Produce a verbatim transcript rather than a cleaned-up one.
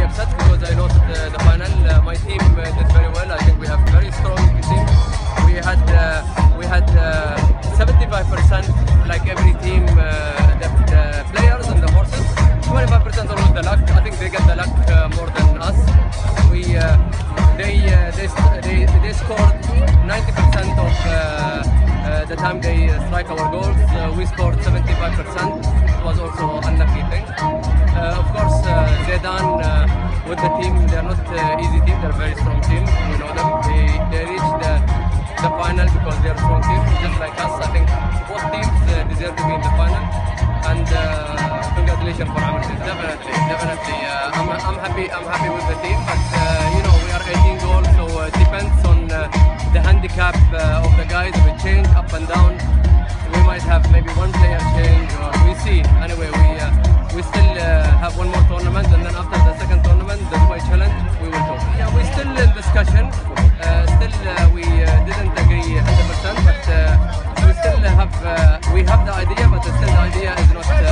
upset because I lost uh, the final. Uh, my team uh, did very well. I think we have a very strong team. We had uh, we had seventy-five percent like every team, uh, the, the players and the horses. twenty-five percent always the luck. I think they get the luck uh, more than us. We uh, they, uh, they they they scored ninety percent of uh, uh, the time they uh, strike our goals. Uh, we scored seventy-five percent. It was also unlucky thing. Uh, of course, uh, Zidane uh, with the team, they're not uh, easy team. They're a very strong team. We know them. They they reached the the final because they're a strong team, just like us. I think both teams uh, deserve to be in the final. And uh, congratulations for Mohammed. Definitely, definitely. Uh, I'm, I'm happy. I'm happy with the team, but uh, you know we are eighteen goals, so uh, it depends on uh, the handicap uh, of the guys. If it change up and down, we might have maybe one player change, or we see. Anyway, we uh, we still uh, have one more tournament, and then after the second tournament, the Dubai Challenge, we will go. Yeah, we're still in discussion. Uh, still, uh, we uh, didn't agree one hundred percent, but uh, we still have uh, we have the idea, but still the idea is not. Uh,